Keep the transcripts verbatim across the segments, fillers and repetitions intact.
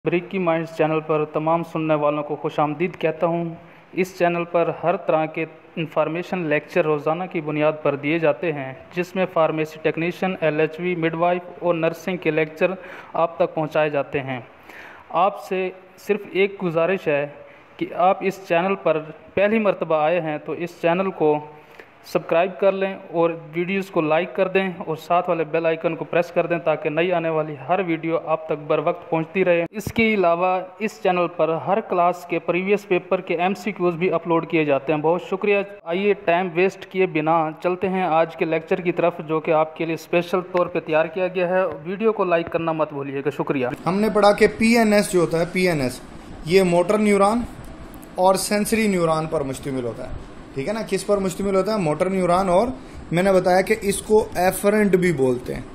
ब्रिकी minds channel पर तमाम सुनने वालों को खुशामदीद कहता हूँ। इस चैनल पर हर तरह के इंफॉर्मेशन लेक्चर रोज़ाना की बुनियाद पर दिए जाते हैं, जिसमें फार्मेसी टेक्नीशियन, एलएचवी, मिडवाइफ और नर्सिंग के लेक्चर आप तक पहुँचाए जाते हैं। आपसे सिर्फ एक गुजारिश है कि आप इस चैनल पर पहली मर्तबा आए हैं तो इस चैनल को सब्सक्राइब कर लें और वीडियोस को लाइक कर दें और साथ वाले बेल आइकन को प्रेस कर दें ताकि नई आने वाली हर वीडियो आप तक बर वक्त पहुँचती रहे। इसके अलावा इस चैनल पर हर क्लास के प्रीवियस पेपर के एमसीक्यूज़ भी अपलोड किए जाते हैं। बहुत शुक्रिया। आइए टाइम वेस्ट किए बिना चलते हैं आज के लेक्चर की तरफ, जो कि आपके लिए स्पेशल तौर पर तैयार किया गया है। वीडियो को लाइक करना मत भूलिएगा। शुक्रिया। हमने पढ़ा कि पी एन एस जो होता है, पी एन एस ये मोटर न्यूरॉन और सेंसरी न्यूरॉन पर मुश्तमिल होता है। ठीक है ना, किस पर मुश्तमिल होता है? मोटर न्यूरॉन, और मैंने बताया कि इसको एफरेंट भी बोलते हैं।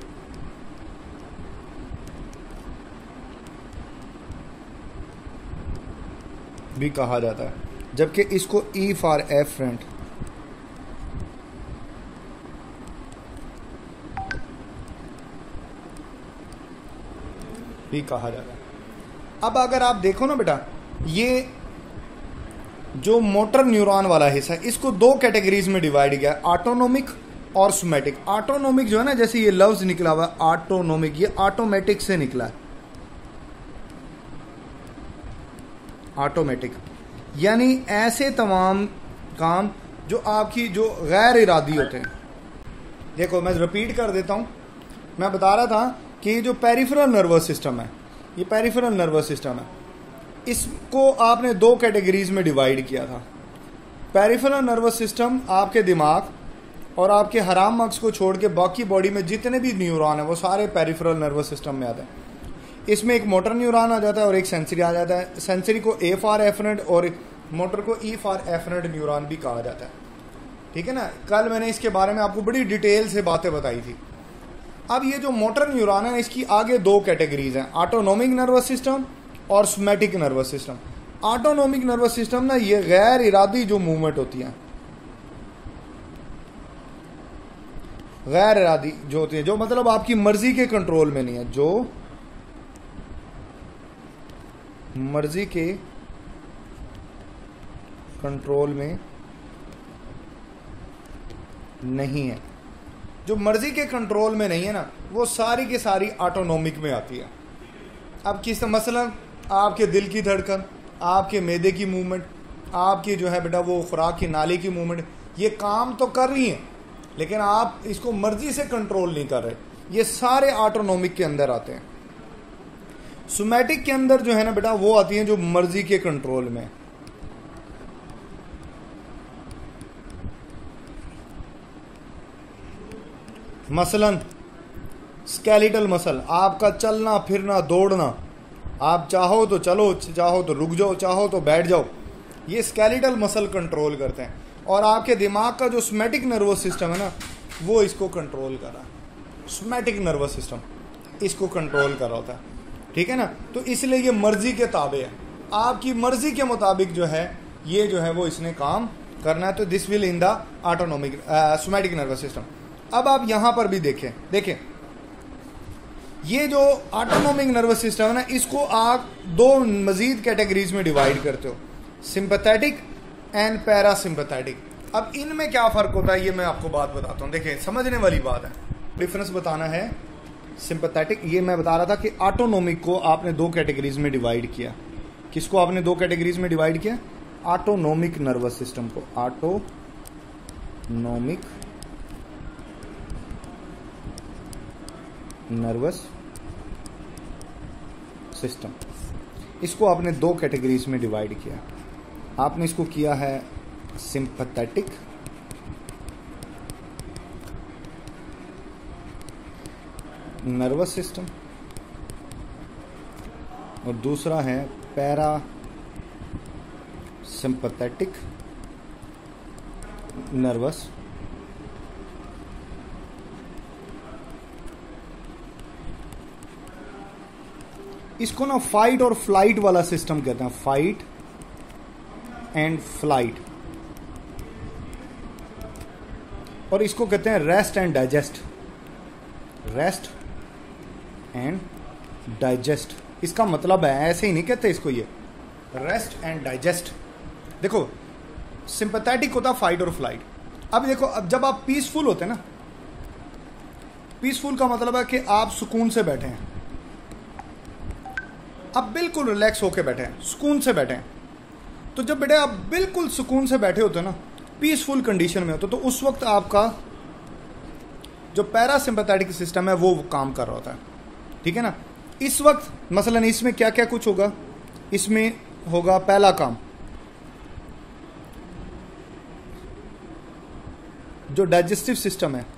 भी कहा जाता है, जबकि इसको ई फॉर एफरेंट भी कहा जाता है। अब अगर आप देखो ना बेटा, ये जो मोटर न्यूरॉन वाला हिस्सा है इसको दो कैटेगरीज में डिवाइड किया है, ऑटोनोमिक और सोमैटिक। ऑटोनोमिक जो है ना, जैसे ये लफ्ज निकला हुआ है ऑटोनोमिक, ये ऑटोमेटिक से निकला है। ऑटोमेटिक यानी ऐसे तमाम काम जो आपकी जो गैर इरादी होते हैं। देखो मैं रिपीट कर देता हूं, मैं बता रहा था कि ये जो पेरिफेरल नर्वस सिस्टम है, ये पेरिफेरल नर्वस सिस्टम है, इसको आपने दो कैटेगरीज में डिवाइड किया था। पेरिफेरल नर्वस सिस्टम आपके दिमाग और आपके हराम मगज को छोड़ के बाकी बॉडी में जितने भी न्यूरॉन है वो सारे पेरिफेरल नर्वस सिस्टम में आते हैं। इसमें एक मोटर न्यूरॉन आ जाता है और एक सेंसरी आ जाता है। सेंसरी को ए फॉर एफरेंट और मोटर को ई फॉर एफरेंट न्यूरॉन भी कहा जाता है। ठीक है ना, कल मैंने इसके बारे में आपको बड़ी डिटेल से बातें बताई थी। अब ये जो मोटर न्यूरॉन है इसकी आगे दो कैटेगरीज हैं, ऑटोनोमिक नर्वस सिस्टम और somatic nervous system. Autonomic nervous system ना, ये गैर इरादी जो मूवमेंट होती है, गैर इरादी जो होती है, जो मतलब आपकी मर्जी के कंट्रोल में नहीं है, जो मर्जी के कंट्रोल में नहीं है, जो मर्जी के कंट्रोल में नहीं है ना, वो सारी की सारी ऑटोनोमिक में आती है। अब किस मसलन आपके दिल की धड़कन, आपके मैदे की मूवमेंट, आपकी जो है बेटा वो खुराक की नाली की मूवमेंट, ये काम तो कर रही हैं लेकिन आप इसको मर्जी से कंट्रोल नहीं कर रहे। ये सारे ऑटोनोमिक के अंदर आते हैं। सोमैटिक के अंदर जो है ना बेटा वो आती हैं जो मर्जी के कंट्रोल में। मसलन स्केलेटल मसल, आपका चलना फिरना दौड़ना, आप चाहो तो चलो, चाहो तो रुक जाओ, चाहो तो बैठ जाओ, ये स्केलेटल मसल कंट्रोल करते हैं। और आपके दिमाग का जो सोमैटिक नर्वस सिस्टम है ना, वो इसको कंट्रोल कर रहा है। सोमैटिक नर्वस सिस्टम इसको कंट्रोल कर रहा होता है। ठीक है ना, तो इसलिए ये मर्जी के ताबे है, आपकी मर्जी के मुताबिक जो है ये जो है वो इसने काम करना है। तो this will in the autonomic somatic nervous system. अब आप यहां पर भी देखें देखें ये जो ऑटोनोमिक नर्वस सिस्टम है ना, इसको आप दो मजीद कैटेगरीज में डिवाइड करते हो, सिंपैथेटिक एंड पैरासिम्पैथेटिक। अब इनमें क्या फर्क होता है ये मैं आपको बात बताता हूं। देखिए समझने वाली बात है, डिफरेंस बताना है। सिंपैथेटिक, ये मैं बता रहा था कि ऑटोनोमिक को आपने दो कैटेगरीज में डिवाइड किया। किसको आपने दो कैटेगरीज में डिवाइड किया? ऑटोनोमिक नर्वस सिस्टम को। ऑटोनोमिक नर्वस सिस्टम, इसको आपने दो कैटेगरीज में डिवाइड किया। आपने इसको किया है सिंपैथेटिक नर्वस सिस्टम और दूसरा है पैरा सिंपैथेटिक नर्वस। इसको ना फाइट और फ्लाइट वाला सिस्टम कहते हैं, फाइट एंड फ्लाइट। और इसको कहते हैं rest and digest. Rest and digest इसका मतलब है, ऐसे ही नहीं कहते इसको ये, रेस्ट एंड डाइजेस्ट। देखो सिंपैथेटिक होता फाइट और फ्लाइट। अब देखो, अब जब आप पीसफुल होते हैं ना, पीसफुल का मतलब है कि आप सुकून से बैठे हैं, आप बिल्कुल रिलैक्स होके बैठे हैं, सुकून से बैठे हैं। तो जब बेटे आप बिल्कुल सुकून से बैठे होते हैं ना, पीसफुल कंडीशन में होते, तो उस वक्त आपका जो पैरासिम्पैथेटिक सिस्टम है वो काम कर रहा होता है, ठीक है ना। इस वक्त मसलन इसमें क्या क्या कुछ होगा, इसमें होगा पहला काम जो डाइजेस्टिव सिस्टम है,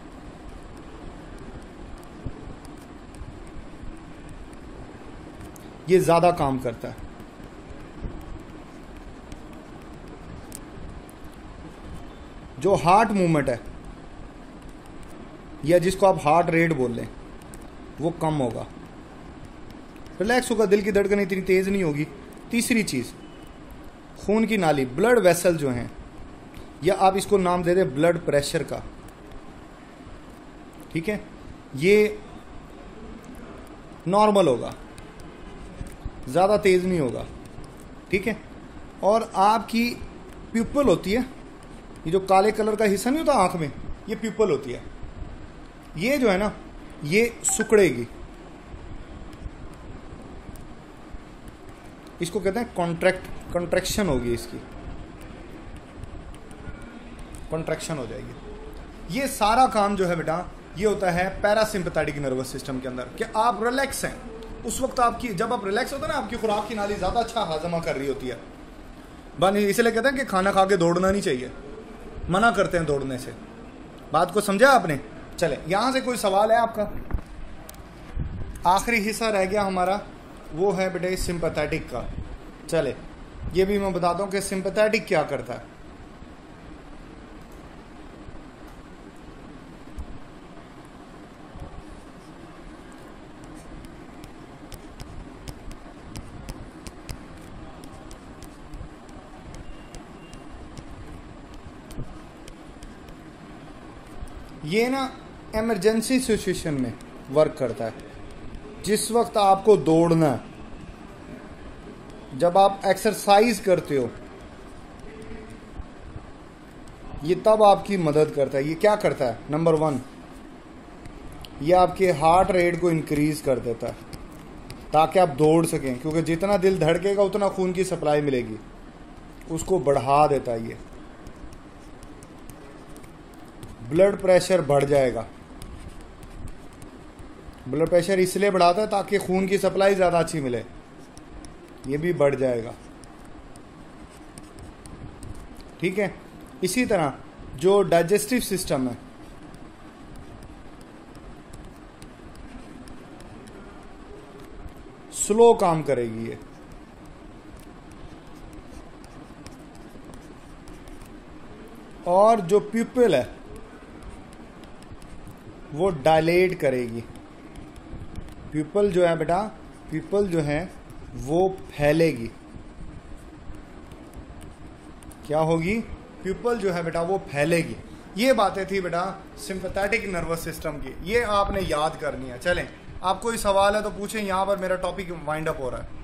ये ज्यादा काम करता है। जो हार्ट मूवमेंट है या जिसको आप हार्ट रेट बोल लें, वो कम होगा, रिलैक्स होगा, दिल की धड़कन इतनी तेज नहीं होगी। तीसरी चीज, खून की नाली, ब्लड वेसल जो हैं, या आप इसको नाम दे दें ब्लड प्रेशर का, ठीक है, ये नॉर्मल होगा, ज़्यादा तेज़ नहीं होगा, ठीक है। और आपकी प्यूपल होती है, ये जो काले कलर का हिस्सा नहीं होता आंख में, ये प्यूपल होती है, ये जो है ना ये सुकड़ेगी, इसको कहते हैं कॉन्ट्रैक्ट, कॉन्ट्रैक्शन होगी, इसकी कॉन्ट्रैक्शन हो जाएगी। ये सारा काम जो है बेटा ये होता है पैरासिम्पैथेटिक नर्वस सिस्टम के अंदर, कि आप रिलैक्स हैं उस वक्त। आपकी जब आप रिलैक्स होते हैं ना, आपकी खुराक की नाली ज़्यादा अच्छा हाजमा कर रही होती है। बनी इसलिए कहते हैं कि खाना खा के दौड़ना नहीं चाहिए, मना करते हैं दौड़ने से। बात को समझा आपने? चले, यहाँ से कोई सवाल है आपका? आखिरी हिस्सा रह गया हमारा, वो है बेटे सिंपैथेटिक का। चले, ये भी मैं बताता हूँ कि सिंपैथेटिक क्या करता है। ये ना इमरजेंसी सिचुएशन में वर्क करता है। जिस वक्त आपको दौड़ना, जब आप एक्सरसाइज करते हो, ये तब आपकी मदद करता है। ये क्या करता है? नंबर वन, ये आपके हार्ट रेट को इंक्रीज कर देता है ताकि आप दौड़ सकें, क्योंकि जितना दिल धड़केगा उतना खून की सप्लाई मिलेगी, उसको बढ़ा देता है। ये ब्लड प्रेशर बढ़ जाएगा। ब्लड प्रेशर इसलिए बढ़ाता है ताकि खून की सप्लाई ज़्यादा अच्छी मिले, ये भी बढ़ जाएगा, ठीक है। इसी तरह जो डाइजेस्टिव सिस्टम है, स्लो काम करेगी ये, और जो प्यूपिल है वो डायलेट करेगी। प्यूपल जो है बेटा, प्यूपल जो है वो फैलेगी। क्या होगी? प्यूपल जो है बेटा वो फैलेगी। ये बातें थी बेटा सिंपैथेटिक नर्वस सिस्टम की, ये आपने याद करनी है। चलें, आप कोई सवाल है तो पूछें, यहाँ पर मेरा टॉपिक वाइंड अप हो रहा है।